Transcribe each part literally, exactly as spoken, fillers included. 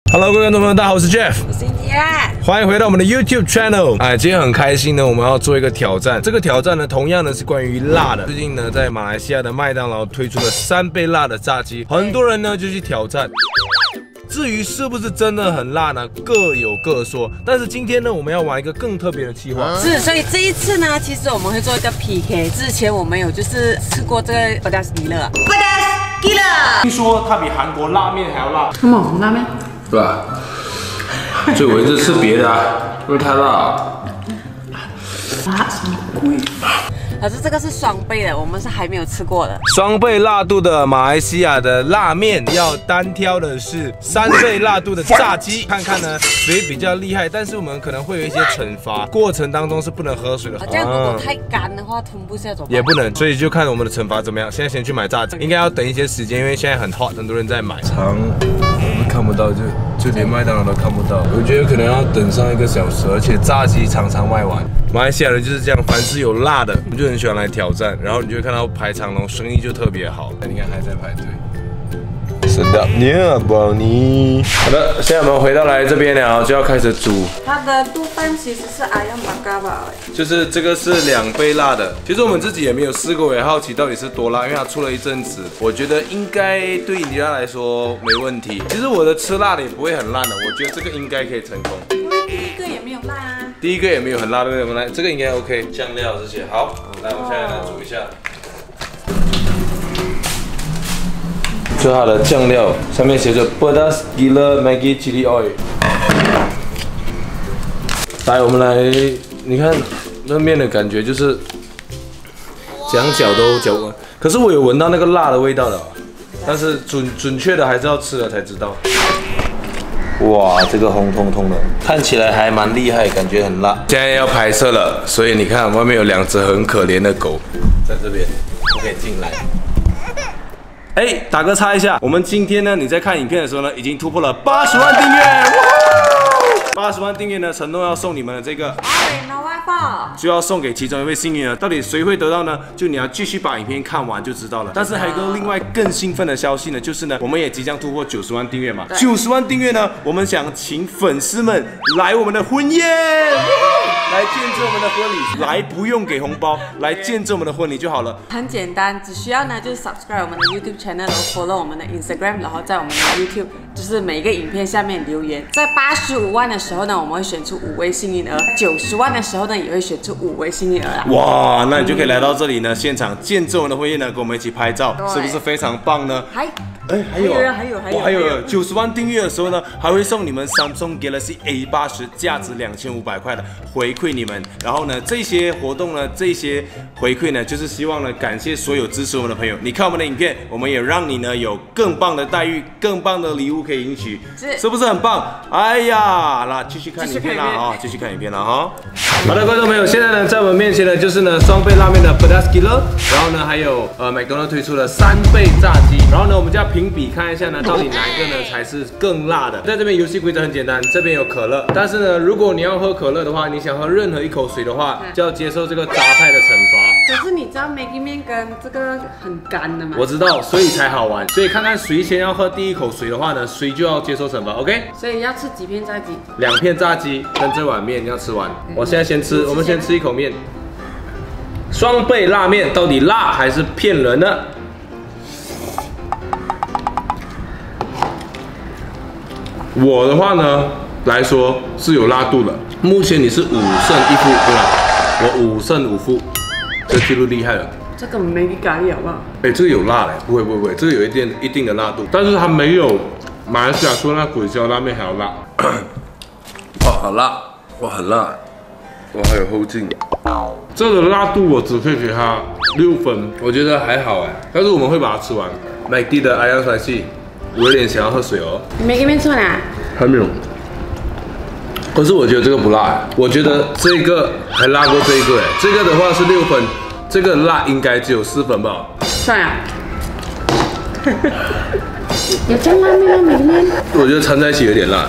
Hello， 各位观众朋友，大家好，我是 Jeff， 我是 India， 欢迎回到我们的 YouTube channel。哎，今天很开心呢，我们要做一个挑战。这个挑战呢，同样呢是关于辣的。最近呢，在马来西亚的麦当劳推出了三倍辣的炸鸡，很多人呢就去挑战。至于是不是真的很辣呢，各有各说。但是今天呢，我们要玩一个更特别的计划。 是，所以这一次呢，其实我们会做一个 P K。之前我们有就是吃过这个 Pedas Gila。Pedas Gila。 听说它比韩国拉面还要辣。 什么拉面？ 对吧？所以我一直吃别的啊，因为太辣了。 辣什么鬼？可是这个是双倍的，我们是还没有吃过的。 双倍辣度的马来西亚的辣面，要单挑的是三倍辣度的炸鸡，看看呢谁比较厉害。但是我们可能会有一些惩罚，过程当中是不能喝水的。 这样如果太干的话，吞不下怎么办？ 也不能，所以就看我们的惩罚怎么样。现在先去买炸鸡，应该要等一些时间，因为现在很 hot， 很多人在买。长我们看不到，就就连麦当劳都看不到。我觉得可能要等上一个小时，而且炸鸡常常卖完。马来西亚人就是这样，凡是有辣的，我们就很喜欢来挑战，然后你就会看到排长龙，生意就特别好。你看还在排队。Sedapnya Brownie。好的，现在我们回到来这边了，就要开始煮。 它的肚饭其实是阿样巴嘎吧， 就是这个是两倍辣的。其实我们自己也没有试过，也好奇到底是多辣，因为它出了一阵子，我觉得应该对你家来说没问题。其实我的吃辣的也不会很辣的，我觉得这个应该可以成功。 因为第一个也没有辣啊。 第一个也没有很辣，对不对？我们来，这个应该 OK。酱料这些，好，来，我们现在来煮一下。这它的酱料上面写着 Pedas Gila Maggi Chili Oil。来，我们来，你看那面的感觉就是讲搅都搅完，可是我有闻到那个辣的味道的，但是准准确的还是要吃了才知道。哇，这个红彤彤的，看起来还蛮厉害，感觉很辣。现在要拍摄了，所以你看外面有两只很可怜的狗在这边，不可以进来。哎，打个岔一下，我们今天呢，你在看影片的时候呢，已经突破了八十万订阅，八十万订阅呢，承诺要送你们的这个。就要送给其中一位幸运儿，到底谁会得到呢？就你要继续把影片看完就知道了。但是还有个另外更兴奋的消息呢，就是呢，我们也即将突破九十万订阅嘛。九十万订阅呢，我们想请粉丝们来我们的婚宴，来见证我们的婚礼，来不用给红包，来见证我们的婚礼就好了。 很简单，只需要呢就是 subscribe 我们的 YouTube channel， 然后 follow 我们的 Instagram， 然后在我们的 YouTube 就是每一个影片下面留言。在八十五万的时候呢，我们会选出五位幸运儿；九十万的时候呢，也会选出五位幸运儿啦。哇， 那你就可以来到这里呢，现场见证我们的婚宴呢，跟我们一起拍照，是不是非常棒呢？ 还， 哎，还有， 还有，还有， 还有九十万订阅的时候呢，还会送你们 Samsung Galaxy A 八十，价值两千五百块的回馈你们。然后呢，这些活动呢，这些回馈呢，就是希望呢，感谢所有支持我们的朋友。你看我们的影片，我们也让你呢有更棒的待遇、更棒的礼物可以领取，是，是不是很棒？哎呀，那继续看影片啦啊，继续看影片啦哈。好的，观众朋友，现在呢，在我们面前呢，就是呢双倍拉面的 Pedas Gila， 然后呢，还有呃麦当劳推出了三倍炸鸡，然后呢，我们就要评比看一下呢，到底哪一个呢才是更辣的。在这边游戏规则很简单，这边有可乐，但是呢，如果你要喝可乐的话，你想喝任何一口水的话，就要接受这个杂派的惩罚。 可是你知道 Maggi 面跟这个很干的吗？ 我知道，所以才好玩。所以看看谁先要喝第一口水的话呢，谁就要接受惩罚。OK？ 所以要吃几片炸鸡？ 两片炸鸡跟这碗面要吃完。我现在先吃，我们先吃一口面。双倍辣面到底辣还是骗人呢？我的话呢来说是有辣度的。目前你是五胜一负，对吧？我五胜五负，这记录厉害了。 这个Maggi咖喱好不好？ 哎，这个有辣嘞，不会不会不会，这个有一定一定的辣度，但是它没有马来西亚说那鬼椒拉面还要辣。哇，好辣！哇，很辣！哇，还有后劲。这个辣度我只可以给它六分，我觉得还好哎，但是我们会把它吃完。麦迪的 Ayam Spicy， 我有点想要喝水哦。 Maggi 面吃完啦？ 还没有。可是我觉得这个不辣，我觉得这个还辣过这一个哎，这个的话是六分，这个辣应该只有四分吧。 算了。有这样辣吗？Maggi面？ 我觉得掺在一起有点辣。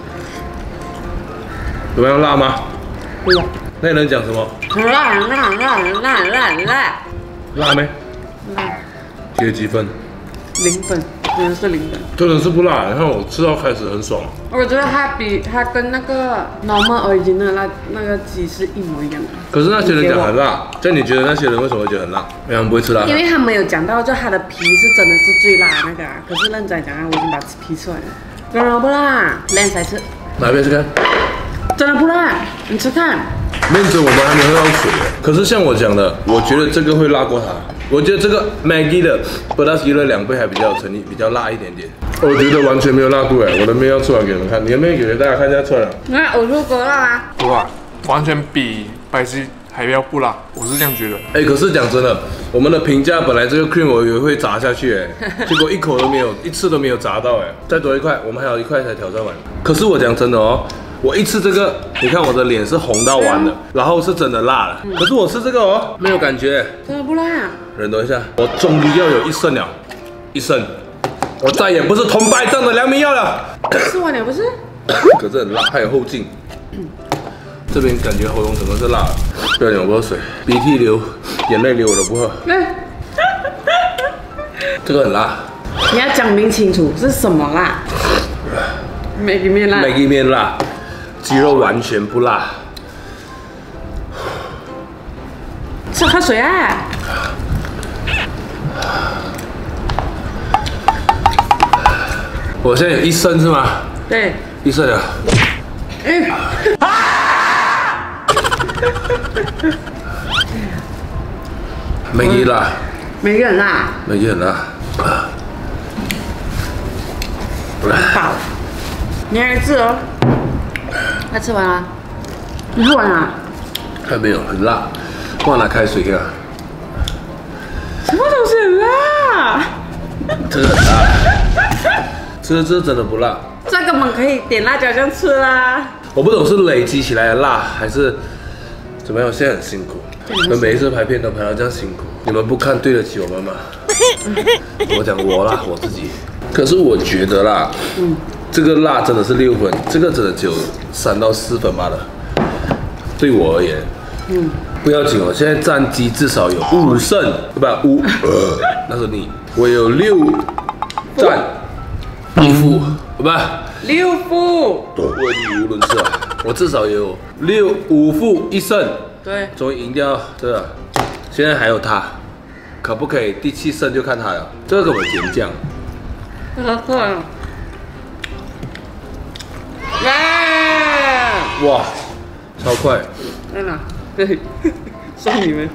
怎么样，辣吗？ 不辣。 那你能讲什么？ 很辣，很辣，很辣，很辣，很辣，很辣。 辣没？ 辣。 给几分？ 零分。 真的是零分， 真的是不辣。你看我吃到开始很爽。 我觉得它比它跟那个 normal original 那那个鸡是一模一样的。 可是那些人讲很辣，这你觉得那些人为什么会觉得很辣？因为他们不会吃辣。 因为他们有讲到，就它的皮是真的是最辣的那个啊。可是认真讲啊，我已经把皮吃完了，真的不辣。Lens 才吃， 哪边吃看？ 真的不辣，你吃看。 面子我们还没喝到水，可是像我讲的，我觉得这个会辣过它。我觉得这个 Maggi 的 Pedas Gila 两倍还比较有诚意，比较辣一点点。我觉得完全没有辣度哎，我的面要吃完给你们看，你的面给大家看一下出来了。 你看我说够辣吗？ 不辣，完全比白鸡还要不辣，我是这样觉得。 哎，可是讲真的，我们的评价本来这个 cream 我以为会砸下去哎，结果一口都没有，一次都没有砸到哎。再多一块，我们还有一块才挑战完。可是我讲真的哦。我一吃这个，你看我的脸是红到完的，然后是真的辣了。可是我吃这个哦，没有感觉， 真的不辣。 忍多一下，我终于要有一胜了，一胜，我再也不是铜牌上的良民药了。 吃完了不是？ 可是很辣，还有后劲。这边感觉喉咙整个是辣的，不要讲我喝水，鼻涕流，眼泪流我都不喝。这个很辣。 你要讲明清楚是什么辣。Maggi 面辣 ，Maggi 面辣，鸡肉完全不辣。 吃喝水啊！ 我现在有一升是吗？ 对， 一升了。 哎，啊 Maggi 辣 ，Maggi 很辣 ，Maggi 很辣。 饱。你还吃哦？快吃完了？你喝完了？ 还没有，很辣。帮我拿开水给他。 什么东西很辣？ 这个很辣。这个这真的不辣。 这根本可以点辣椒酱吃啦。 我不懂是累积起来的辣，还是怎么样？我现在很辛苦，我每一次拍片都拍到这样辛苦，你们不看对得起我们吗？我讲我啦，我自己。可是我觉得啦，嗯。这个辣真的是六分，这个真的只有三到四分罢了。对我而言，嗯，不要紧哦。现在战绩至少有五胜，不五，呃，那是你，我有六战一负，不六负。 我语无伦次啊，我至少有六五负一胜。 对， 终于赢掉这个，现在还有他，可不可以第七胜就看他了？这个根本甜酱。 喝喝了。 哇，超快！ 在哪？对，送你们。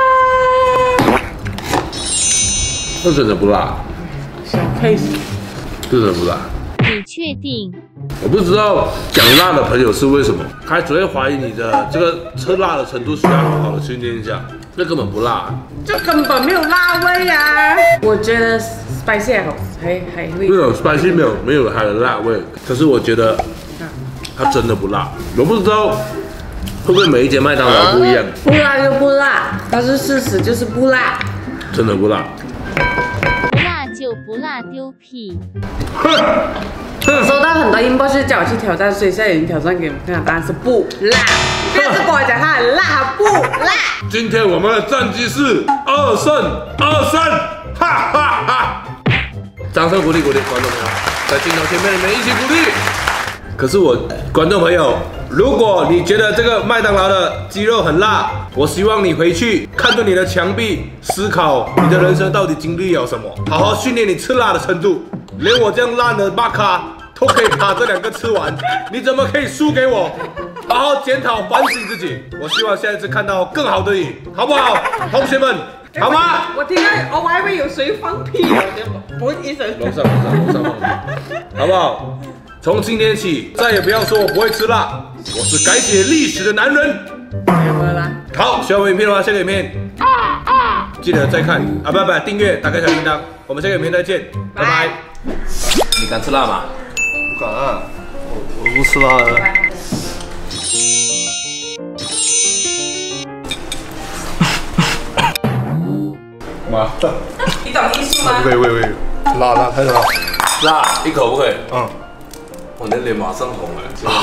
这真的不辣， 小 case。 这真的不辣。 你确定？ 我不知道讲辣的朋友是为什么，他只会怀疑你的这个吃辣的程度需要好好的训练一下。这根本不辣， 这根本没有辣味啊！我觉得 spicy 还好，还还会。 没有 spicy 没有没有它的辣味，可是我觉得。它真的不辣，我不知道会不会每一间麦当劳不一样。 不辣就不辣，但是事实就是不辣。 真的不辣。 不辣就不辣，丢屁！ 收到很多 inbox 叫我去挑战，所以现在已经挑战给你们看，答案是不辣。不要再跟我讲它很辣，不辣。 今天我们的战绩是二胜二胜，哈哈哈！掌声鼓励鼓励观众朋友，在镜头前面你们一起鼓励。可是我观众朋友，如果你觉得这个麦当劳的鸡肉很辣，我希望你回去看着你的墙壁，思考你的人生到底经历了什么，好好训练你吃辣的程度。连我这样烂的巴卡都可以把这两个吃完，你怎么可以输给我？好好检讨反省自己。我希望下一次看到更好的你，好不好，同学们？好吗？ 我听到，我还以为有谁放屁了，我一声。 楼上楼上楼上放屁，好不好？从今天起，再也不要说我不会吃辣，我是改写历史的男人。好，喜欢我影片的话，下个影片记得再看啊，不不，订阅，打开小铃铛。我们下个影片再见，拜拜。你敢吃辣吗？ 不敢啊，我我不吃辣的。 妈， 你懂艺术吗？ 喂喂喂，辣辣太辣， 辣一口不可以。 嗯。 我的脸马上红了，现在。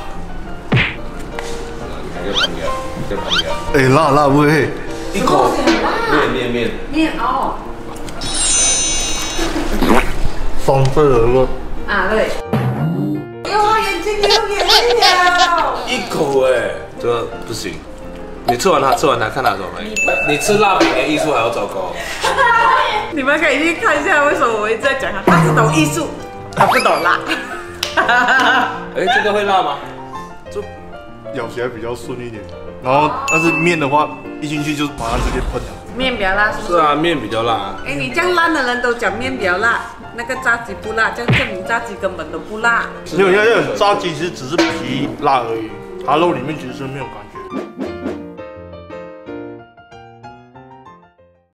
你看这个朋友，这个朋友。 哎，辣辣不会。 一口面面面。 面哦。 双倍的那个。 啊，对。有啊，眼睛流眼泪了。 一口哎，这个不行。你吃完它，吃完它，看它怎么反应。你吃辣比你的艺术还要糟糕。 你们可以去看一下，为什么我一直在讲他，他只懂艺术，他不懂辣。 哎，这个会辣吗？ 就咬起来比较顺一点。然后，但是面的话，一进去就马上直接喷了。 面比较辣是不是？ 是啊，面比较辣。 哎，你这样烂的人都讲面比较辣，那个炸鸡不辣，这样证明炸鸡根本都不辣。 没有，因为炸鸡其实只是皮辣而已，它肉里面其实是没有感觉。